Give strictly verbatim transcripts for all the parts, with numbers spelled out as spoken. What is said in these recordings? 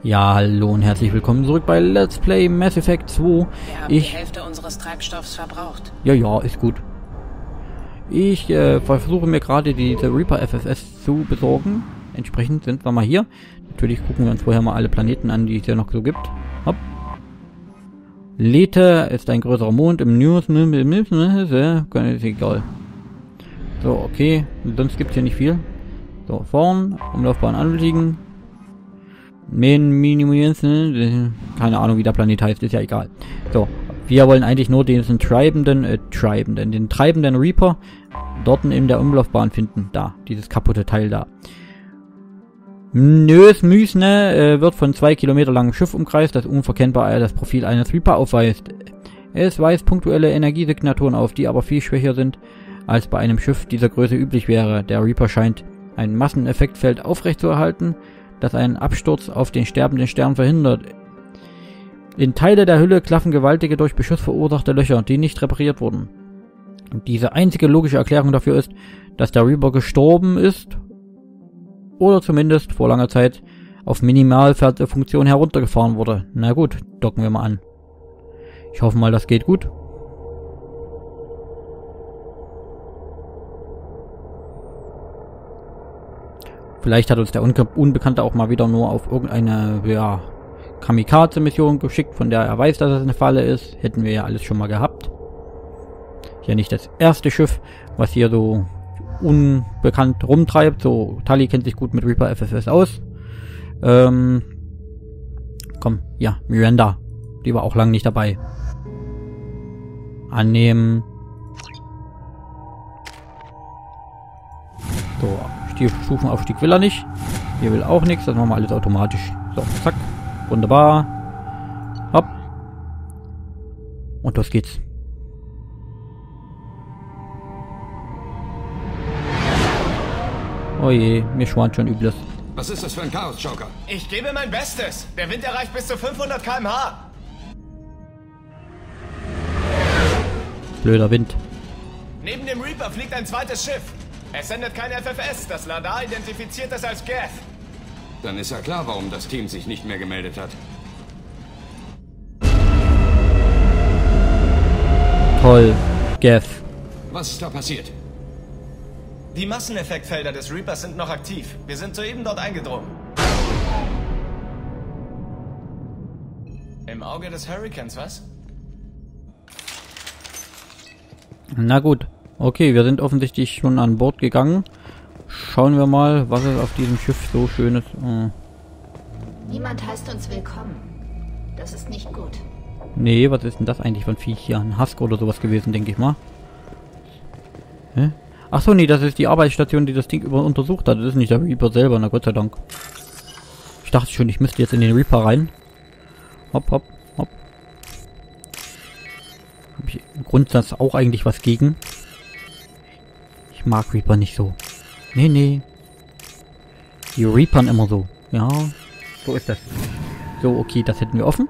Ja, hallo und herzlich willkommen zurück bei Let's Play Mass Effect zwei. Wir haben ich, die Hälfte unseres Treibstoffs verbraucht. Ja, ja, ist gut. Ich äh, versuche mir gerade diese Reaper F F S zu besorgen. Entsprechend sind wir mal hier. Natürlich gucken wir uns vorher mal alle Planeten an, die es hier noch so gibt. Hopp. Lethe ist ein größerer Mond im News. Ist egal. So, okay. Sonst gibt es hier nicht viel. So, vorn. Umlaufbahn anliegen. Men minimieren. Keine Ahnung, wie der Planet heißt. Ist ja egal. So. Wir wollen eigentlich nur diesen treibenden, äh, treibenden, den treibenden Reaper dort in der Umlaufbahn finden. Da. Dieses kaputte Teil da. Nös Müsne äh, wird von zwei Kilometer langem Schiff umkreist, das unverkennbar das Profil eines Reaper aufweist. Es weist punktuelle Energiesignaturen auf, die aber viel schwächer sind, als bei einem Schiff dieser Größe üblich wäre. Der Reaper scheint ein Masseneffektfeld aufrechtzuerhalten, das einen Absturz auf den sterbenden Stern verhindert. In Teile der Hülle klaffen gewaltige, durch Beschuss verursachte Löcher, die nicht repariert wurden. Und diese einzige logische Erklärung dafür ist, dass der Reaper gestorben ist, oder zumindest vor langer Zeit auf Minimalfunktion heruntergefahren wurde. Na gut, docken wir mal an. Ich hoffe mal, das geht gut. Vielleicht hat uns der Unke Unbekannte auch mal wieder nur auf irgendeine, ja, Kamikaze-Mission geschickt, von der er weiß, dass es eine Falle ist. Hätten wir ja alles schon mal gehabt. Ja, nicht das erste Schiff, was hier so unbekannt rumtreibt. So, Tali kennt sich gut mit Reaper F F S aus. Ähm, komm, ja, Miranda. Die war auch lange nicht dabei. Annehmen. So, Stufenaufstieg will er nicht. Hier will auch nichts. Das machen wir alles automatisch. So, zack. Wunderbar. Hopp. Und los geht's. Oh je, mir schwant schon Übles. Was ist das für ein Chaos, Joker? Ich gebe mein Bestes. Der Wind erreicht bis zu fünfhundert Kilometer pro Stunde. Blöder Wind. Neben dem Reaper fliegt ein zweites Schiff. Es sendet kein F F S. Das Radar identifiziert es als Geth. Dann ist ja klar, warum das Team sich nicht mehr gemeldet hat. Toll. Geth. Was ist da passiert? Die Masseneffektfelder des Reapers sind noch aktiv. Wir sind soeben dort eingedrungen. Im Auge des Hurrikans, was? Na gut. Okay, wir sind offensichtlich schon an Bord gegangen. Schauen wir mal, was es auf diesem Schiff so schönes... Äh Niemand heißt uns willkommen. Das ist nicht gut. Nee, was ist denn das eigentlich für ein Viech hier? Ein Husk oder sowas gewesen, denke ich mal. Hä? Achso, nee, das ist die Arbeitsstation, die das Ding über untersucht hat. Das ist nicht der Reaper selber, na Gott sei Dank. Ich dachte schon, ich müsste jetzt in den Reaper rein. Hopp, hopp, hopp. Hab ich im Grundsatz auch eigentlich was gegen. Ich mag Reaper nicht so. Nee, nee. Die Reapern immer so. Ja, so ist das. So, okay, das hätten wir offen.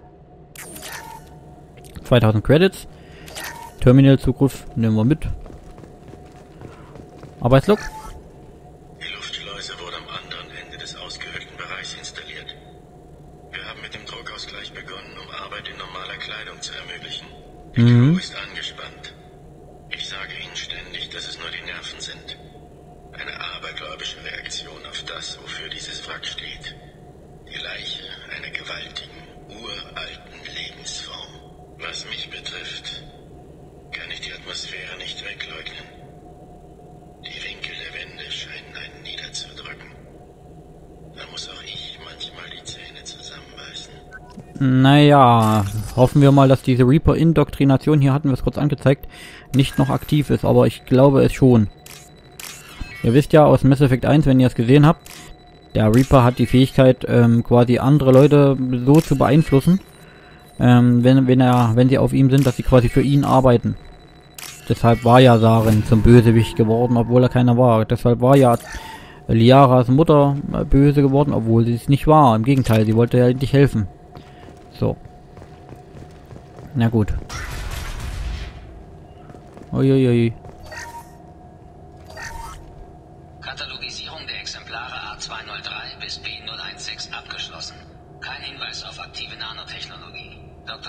zweitausend Credits. Terminalzugriff nehmen wir mit. Arbeitslog. Die Luftschleuse wurde am anderen Ende des ausgehöhlten Bereichs installiert. Wir haben mit dem Druckausgleich begonnen, um Arbeit in normaler Kleidung zu ermöglichen. Die Mhm. Crew ist angespannt. Ich sage Ihnen ständig, dass es nur die Nerven sind. Eine abergläubische Reaktion auf das, wofür dieses Wrack steht. Die Leiche einer gewaltigen, uralten Lebensform. Was mich betrifft, kann ich die Atmosphäre nicht wegleugnen. Die Winkel der Wände scheinen einen niederzudrücken. Da muss auch ich manchmal die Zähne zusammenbeißen. Naja, hoffen wir mal, dass diese Reaper-Indoktrination, hier hatten wir es kurz angezeigt, nicht noch aktiv ist, aber ich glaube es schon. Ihr wisst ja aus Mass Effect eins, wenn ihr es gesehen habt, der Reaper hat die Fähigkeit, ähm, quasi andere Leute so zu beeinflussen, ähm, wenn, wenn, er, wenn sie auf ihm sind, dass sie quasi für ihn arbeiten. Deshalb war ja Saren zum Bösewicht geworden, obwohl er keiner war. Deshalb war ja Liaras Mutter böse geworden, obwohl sie es nicht war. Im Gegenteil, sie wollte ja endlich helfen. So. Na gut. Uiuiui. Katalogisierung der Exemplare A zweihundertdrei bis B null eins sechs abgeschlossen.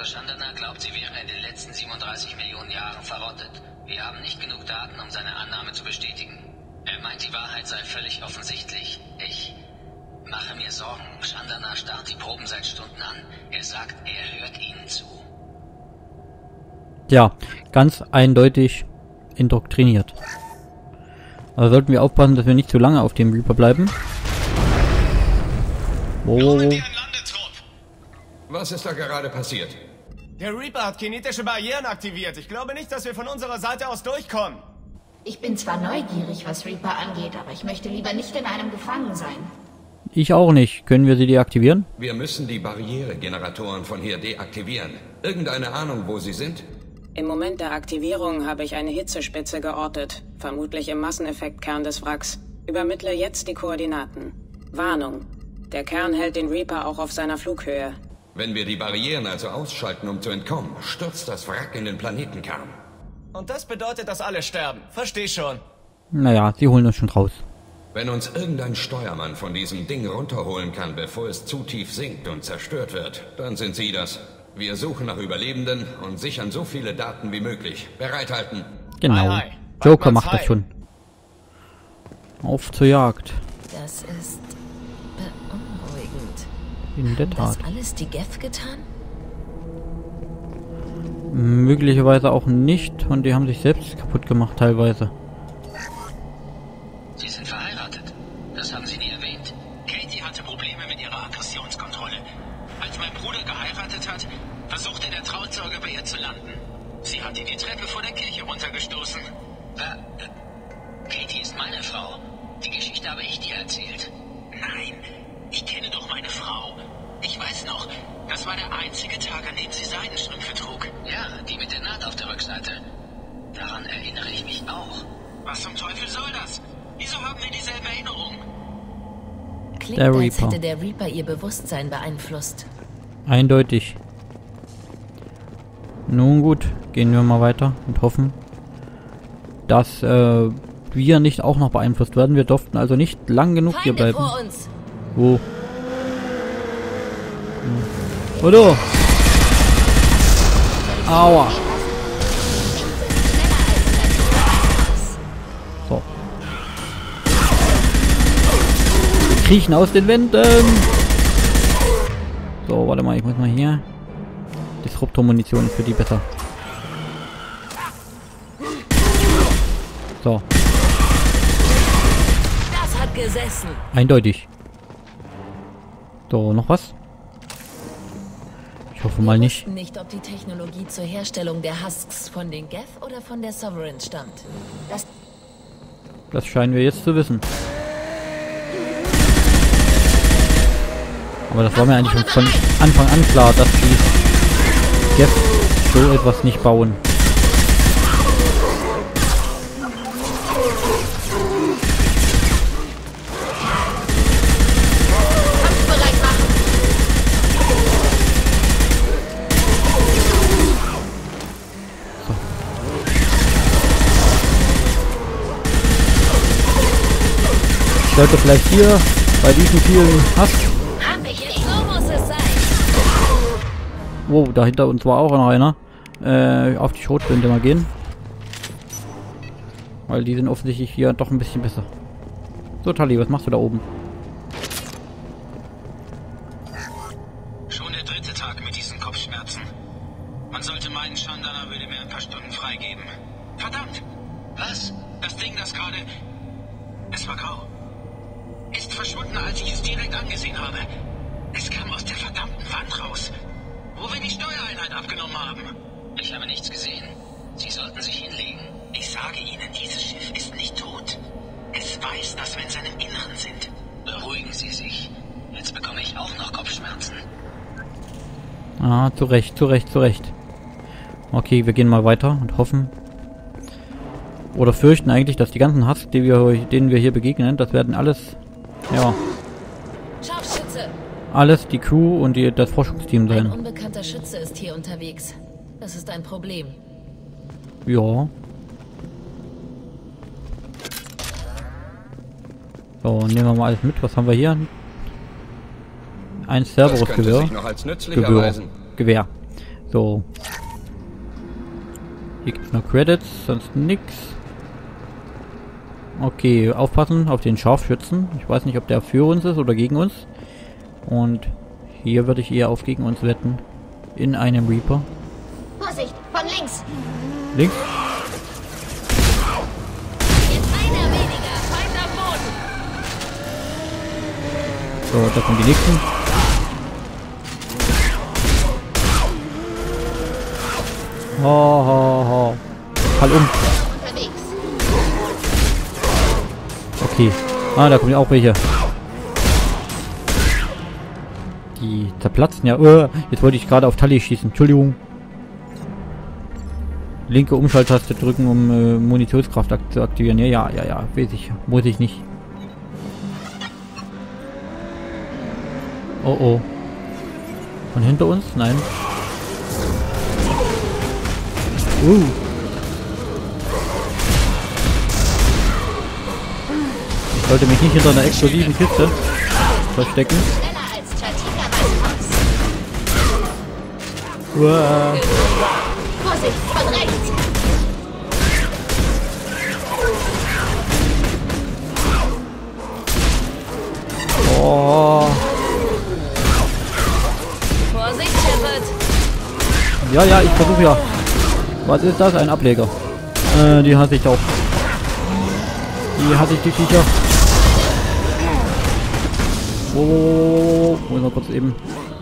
aber Chandana glaubt, sie wäre in den letzten siebenunddreißig Millionen Jahren verrottet. Wir haben nicht genug Daten, um seine Annahme zu bestätigen. Er meint, die Wahrheit sei völlig offensichtlich. Ich mache mir Sorgen. Chandana starrt die Proben seit Stunden an. Er sagt, er hört ihnen zu. Ja, ganz eindeutig indoktriniert. Also sollten wir aufpassen, dass wir nicht zu lange auf dem Reaper bleiben. Oh. Was ist da gerade passiert? Der Reaper hat kinetische Barrieren aktiviert. Ich glaube nicht, dass wir von unserer Seite aus durchkommen. Ich bin zwar neugierig, was Reaper angeht, aber ich möchte lieber nicht in einem gefangen sein. Ich auch nicht. Können wir sie deaktivieren? Wir müssen die Barrieregeneratoren von hier deaktivieren. Irgendeine Ahnung, wo sie sind? Im Moment der Aktivierung habe ich eine Hitzespitze geortet, vermutlich im Masseneffektkern des Wracks. Übermittle jetzt die Koordinaten. Warnung. Der Kern hält den Reaper auch auf seiner Flughöhe. Wenn wir die Barrieren also ausschalten, um zu entkommen, stürzt das Wrack in den Planetenkern. Und das bedeutet, dass alle sterben. Versteh schon. Naja, sie holen uns schon raus. Wenn uns irgendein Steuermann von diesem Ding runterholen kann, bevor es zu tief sinkt und zerstört wird, dann sind sie das. Wir suchen nach Überlebenden und sichern so viele Daten wie möglich. Bereithalten. Genau. Hi, hi. Joker Batman's macht das Hi. schon. Auf zur Jagd. Das ist beunruhigend. In der Haben Tat. das alles die Geth getan? Möglicherweise auch nicht. Und die haben sich selbst kaputt gemacht teilweise. Sie sind verheiratet. Das haben Sie nie erwähnt. Katie hatte Probleme mit ihrer Aggressionskontrolle. Als mein Bruder geheiratet hat, versuchte der Trauzeuge bei ihr zu landen. Sie hat ihn die Treppe vor der Kirche runtergestoßen. Äh, Katie ist meine Frau. Die Geschichte habe ich dir erzählt. Nein, ich kenne doch meine Frau. Ich weiß noch, das war der einzige Tag, an dem sie Seidenstrümpfe trug. Ja, die mit der Naht auf der Rückseite. Daran erinnere ich mich auch. Was zum Teufel soll das? Wieso haben wir dieselbe Erinnerung? Klingt, Der als Reaper. hätte der Reaper ihr Bewusstsein beeinflusst. Eindeutig. Nun gut, gehen wir mal weiter und hoffen, dass äh, wir nicht auch noch beeinflusst werden. Wir durften also nicht lang genug hier Feinde bleiben. vor uns! Wo? Oder? Aua. So. Wir kriechen aus den Wänden. So, warte mal, ich muss mal hier. Disruptor-Munition für die besser. So, Das hat gesessen! eindeutig. So, noch was? Ich hoffe mal nicht. Wir wussten nicht, ob die Technologie zur Herstellung der Husks von den Geth oder von der Sovereign stammt. Das Das scheinen wir jetzt zu wissen. Aber das war mir eigentlich schon von Anfang an klar, dass die Geth so etwas nicht bauen. bereit machen. Ich sollte vielleicht hier bei diesen vielen Hass. Hab ich Jetzt so muss es sein! Wow, da hinter uns war auch noch einer. Äh, auf die Schrotflinte mal gehen. Weil die sind offensichtlich hier doch ein bisschen besser. So, Tali, was machst du da oben? Schon der dritte Tag mit diesen Kopfschmerzen. Man sollte meinen, Chandana würde mir ein paar Stunden freigeben. Verdammt! Was? Das Ding, das gerade... Es war grau. Ist verschwunden, als ich es direkt angesehen habe. Es kam aus der verdammten Wand raus, wo wir die Steuereinheit abgenommen haben. Ich habe nichts gesehen. Sie sollten sich hinlegen. Ich sage Ihnen, dieses Schiff ist nicht tot. Es weiß, dass wir in seinem Inneren sind. Beruhigen Sie sich. Jetzt bekomme ich auch noch Kopfschmerzen. Ah, zu Recht, zu Recht, zu Recht. Okay, wir gehen mal weiter und hoffen. Oder fürchten eigentlich, dass die ganzen Hass, die wir, denen wir hier begegnen, das werden alles, ja, Scharfschütze! alles die Crew und die, das Forschungsteam Ein sein. unbekannter Schütze ist hier unterwegs. Das ist ein Problem. Ja. So, nehmen wir mal alles mit. Was haben wir hier? Ein Das könnte Cerberus-Gewehr. sich noch als nützlich Gewehr. erweisen. Gewehr. So. Hier gibt es noch Credits, sonst nix. Okay, aufpassen auf den Scharfschützen. Ich weiß nicht, ob der für uns ist oder gegen uns. Und hier würde ich eher auf gegen uns wetten. In einem Reaper. Vorsicht, von links. Links? Jetzt einer weniger. Feind am Boden. So, da kommen die nächsten. Ho, ho, ho. Fall um. Unterwegs. Okay. Ah, da kommen ja auch welche. Die zerplatzen ja. Uh, jetzt wollte ich gerade auf Tali schießen. Entschuldigung. Linke Umschalttaste drücken, um äh, Munitionskraft ak zu aktivieren. Ja, ja, ja, ja. Weiß ich. Muss ich nicht. Oh, oh. Von hinter uns? Nein. Uh. Ich sollte mich nicht hinter einer explosiven Kiste verstecken. Schneller als Chatika bei Fox. Uah. Vorsicht, von rechts. Oh. Vorsicht, Shepard. Ja, ja, ich versuche ja. Was ist das? Ein Ableger. Äh, die hasse ich auch. Die hasse ich, die Viecher. Oh, muss mal kurz eben.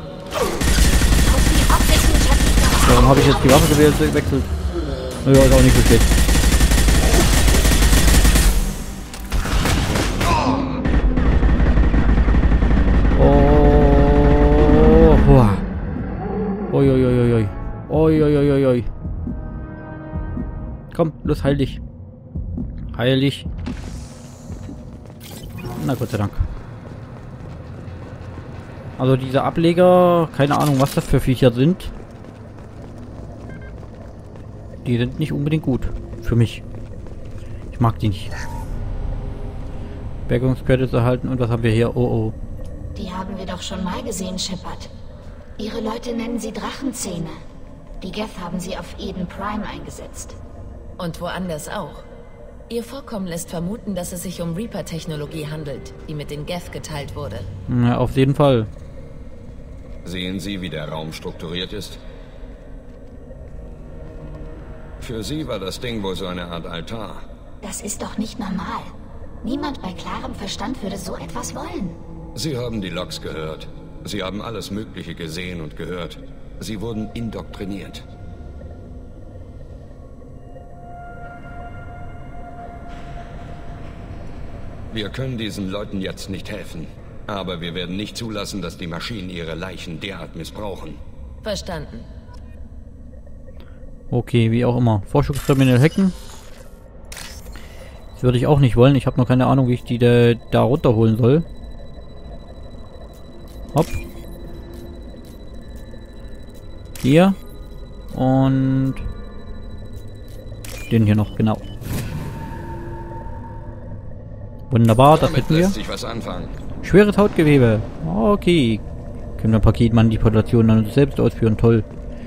Warum habe ich jetzt die Waffe gewählt, gewechselt? Ja, ist auch nicht so schlecht. Oh, boah. Oi, oi, oi, oi. Oi, oi, oi, oi. Komm, los, heil dich. Heil dich. Na, Gott sei Dank. Also diese Ableger, keine Ahnung, was das für Viecher sind. Die sind nicht unbedingt gut. Für mich. Ich mag die nicht. Bergungscredits erhalten und was haben wir hier? Oh, oh. Die haben wir doch schon mal gesehen, Shepard. Ihre Leute nennen sie Drachenzähne. Die Geth haben sie auf Eden Prime eingesetzt. Und woanders auch. Ihr Vorkommen lässt vermuten, dass es sich um Reaper-Technologie handelt, die mit den Geth geteilt wurde. Ja, auf jeden Fall. Sehen Sie, wie der Raum strukturiert ist? Für Sie war das Ding wohl so eine Art Altar. Das ist doch nicht normal. Niemand bei klarem Verstand würde so etwas wollen. Sie haben die Logs gehört. Sie haben alles Mögliche gesehen und gehört. Sie wurden indoktriniert. Wir können diesen Leuten jetzt nicht helfen. Aber wir werden nicht zulassen, dass die Maschinen ihre Leichen derart missbrauchen. Verstanden. Okay, wie auch immer. Forschungsterminal hacken. Das würde ich auch nicht wollen. Ich habe noch keine Ahnung, wie ich die da, da runterholen soll. Hopp. Hier. Und den hier noch, genau. Wunderbar, das hätten wir. Lässt sich was anfangen. Schweres Hautgewebe. Okay. Können wir Paketmanipulationen an uns selbst ausführen. Toll.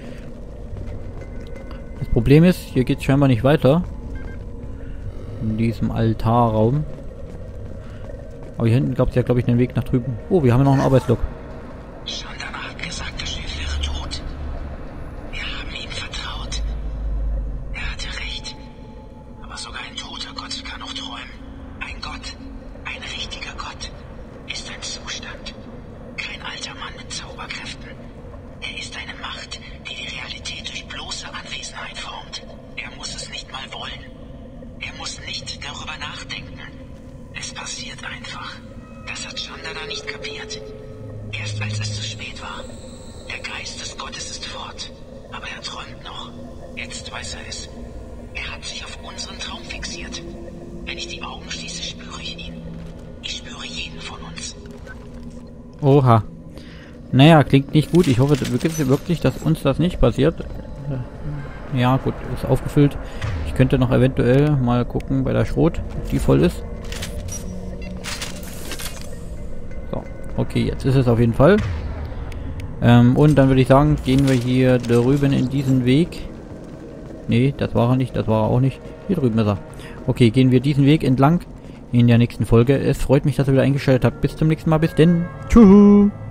Das Problem ist, hier geht es scheinbar nicht weiter. In diesem Altarraum. Aber hier hinten gab es ja, glaube ich, einen Weg nach drüben. Oh, wir haben noch einen Arbeitslog. Chandana hat gesagt, das Schiff wäre tot. Wir haben ihm vertraut. Er hatte recht. Aber sogar ein toter Gott kann auch träumen. Ein Gott, ein richtiger Gott, ist ein Zustand. Kein alter Mann mit Zauberkräften. Er ist eine Macht, die die Realität durch bloße Anwesenheit formt. Er muss es nicht mal wollen. Er muss nicht darüber nachdenken. Es passiert einfach. Das hat Chandana nicht kapiert. Erst als es zu spät war. Der Geist des Gottes ist fort. Aber er träumt noch. Jetzt weiß er es. Er hat sich auf unseren Traum fixiert. Wenn ich die Augen schließe, spüre ich ihn. Ich spüre jeden von uns. Oha. Naja, klingt nicht gut. Ich hoffe wirklich, dass uns das nicht passiert. Ja, gut, ist aufgefüllt. Ich könnte noch eventuell mal gucken bei der Schrot, ob die voll ist. So, okay, jetzt ist es auf jeden Fall. Ähm, und dann würde ich sagen, gehen wir hier drüben in diesen Weg. Nee, das war er nicht, das war er auch nicht. Hier drüben ist er. Okay, gehen wir diesen Weg entlang in der nächsten Folge. Es freut mich, dass ihr wieder eingeschaltet habt. Bis zum nächsten Mal. Bis denn. Tschüss.